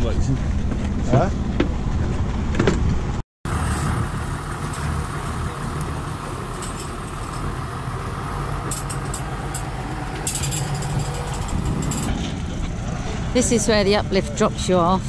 Huh? This is where the uplift drops you off.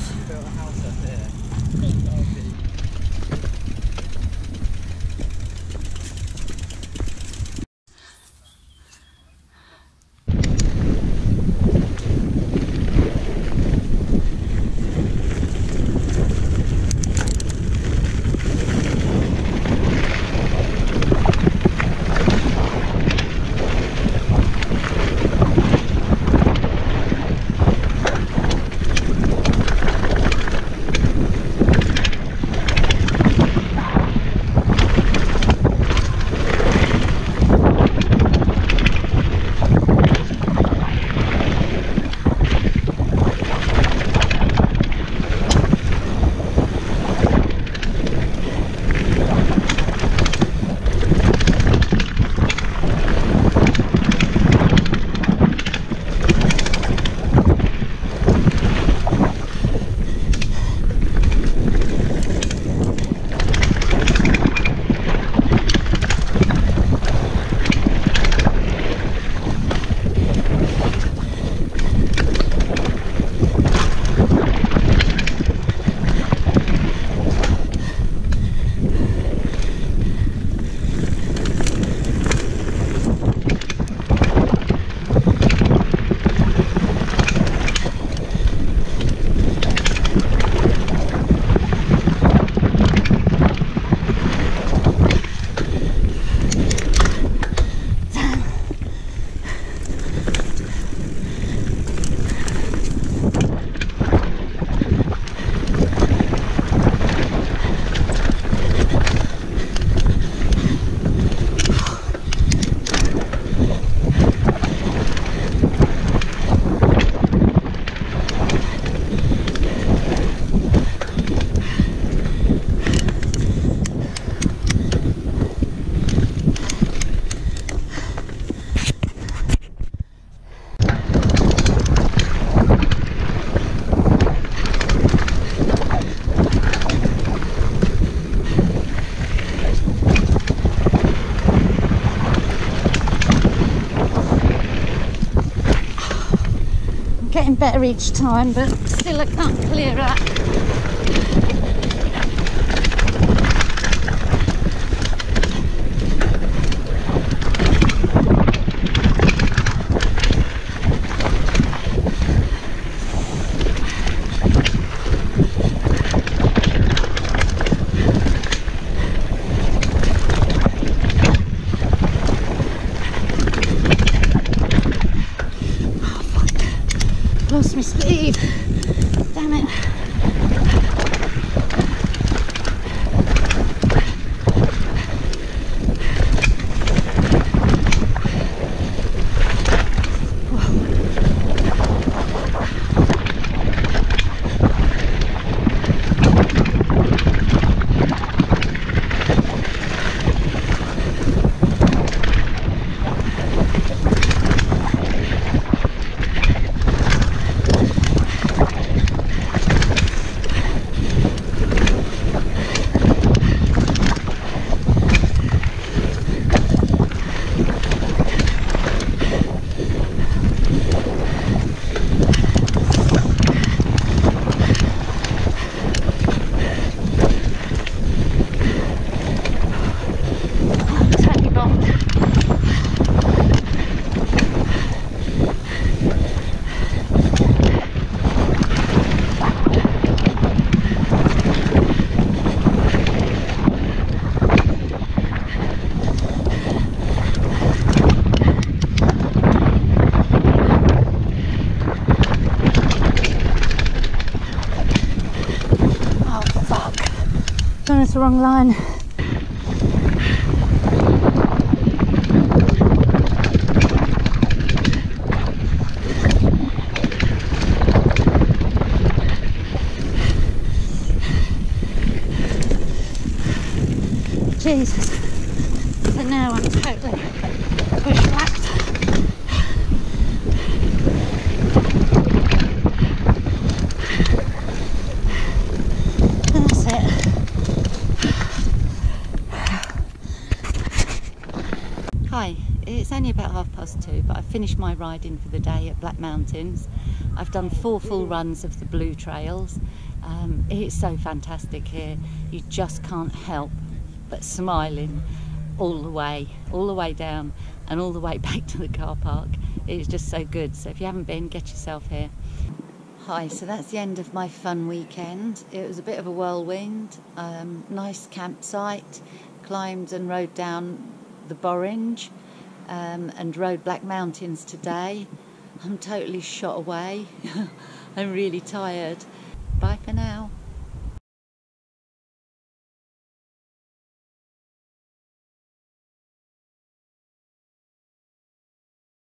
Getting better each time, but still I can't clear that. Lost my speed. Damn it. It's the wrong line. Jesus. So now I'm totally bushwhacked. It's only about 2:30, but I finished my riding for the day at Black Mountains. I've done 4 full runs of the blue trails. It's so fantastic here. You just can't help but smiling all the way down and all the way back to the car park. It's just so good. So if you haven't been, get yourself here. Hi, so that's the end of my fun weekend. It was a bit of a whirlwind. Nice campsite, climbed and rode down the Borringe, and rode Black Mountains today. I'm totally shot away. I'm really tired.